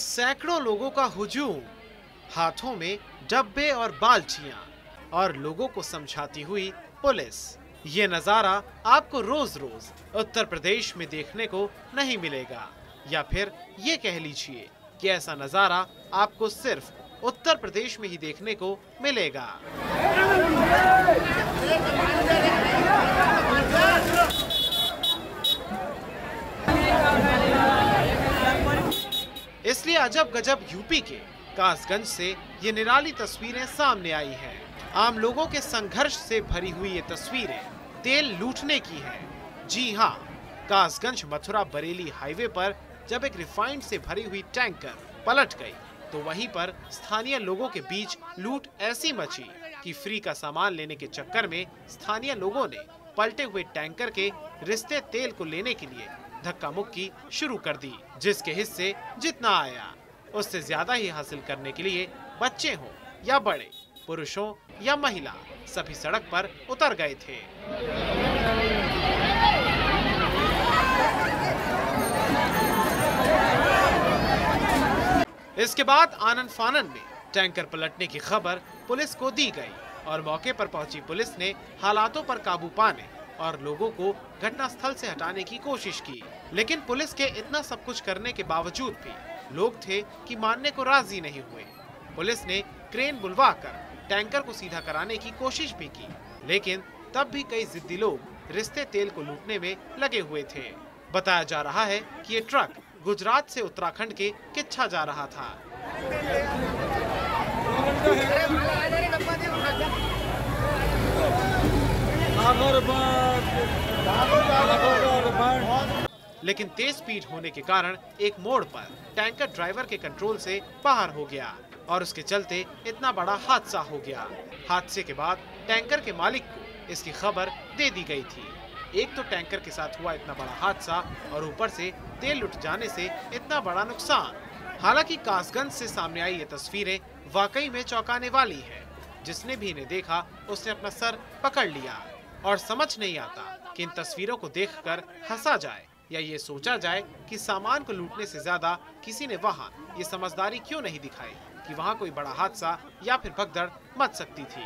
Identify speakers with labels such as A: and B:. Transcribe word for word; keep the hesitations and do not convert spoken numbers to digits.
A: सैकड़ों लोगों का हुजूम, हाथों में डब्बे और बाल्टियां, और लोगों को समझाती हुई पुलिस। ये नजारा आपको रोज रोज उत्तर प्रदेश में देखने को नहीं मिलेगा, या फिर ये कह लीजिए कि ऐसा नजारा आपको सिर्फ उत्तर प्रदेश में ही देखने को मिलेगा। इसलिए अजब गजब यूपी के कासगंज से ये निराली तस्वीरें सामने आई हैं। आम लोगों के संघर्ष से भरी हुई ये तस्वीरें तेल लूटने की हैं। जी हाँ, कासगंज मथुरा बरेली हाईवे पर जब एक रिफाइंड से भरी हुई टैंकर पलट गई, तो वहीं पर स्थानीय लोगों के बीच लूट ऐसी मची कि फ्री का सामान लेने के चक्कर में स्थानीय लोगों ने पलटे हुए टैंकर के रिश्ते तेल को लेने के लिए धक्का मुक्की शुरू कर दी। जिसके हिस्से जितना आया उससे ज्यादा ही हासिल करने के लिए बच्चे हों या बड़े, पुरुषों या महिला, सभी सड़क पर उतर गए थे। इसके बाद आनन फानन में टैंकर पलटने की खबर पुलिस को दी गई और मौके पर पहुंची पुलिस ने हालातों पर काबू पाने और लोगों को घटनास्थल से हटाने की कोशिश की। लेकिन पुलिस के इतना सब कुछ करने के बावजूद भी लोग थे कि मानने को राजी नहीं हुए। पुलिस ने क्रेन बुलवाकर टैंकर को सीधा कराने की कोशिश भी की, लेकिन तब भी कई जिद्दी लोग रिश्ते तेल को लूटने में लगे हुए थे। बताया जा रहा है कि ये ट्रक गुजरात से उत्तराखंड के किच्छा जा रहा था। लेकिन तेज स्पीड होने के कारण एक मोड़ पर टैंकर ड्राइवर के कंट्रोल से बाहर हो गया और उसके चलते इतना बड़ा हादसा हो गया। हादसे के बाद टैंकर के मालिक को इसकी खबर दे दी गई थी। एक तो टैंकर के साथ हुआ इतना बड़ा हादसा और ऊपर से तेल लुट जाने से इतना बड़ा नुकसान। हालांकि कासगंज से सामने आई ये तस्वीरें वाकई में चौंकाने वाली है। जिसने भी इन्हें देखा उसने अपना सर पकड़ लिया और समझ नहीं आता कि इन तस्वीरों को देखकर हंसा जाए या ये सोचा जाए कि सामान को लूटने से ज्यादा किसी ने वहाँ ये समझदारी क्यों नहीं दिखाई कि वहाँ कोई बड़ा हादसा या फिर भगदड़ मच सकती थी।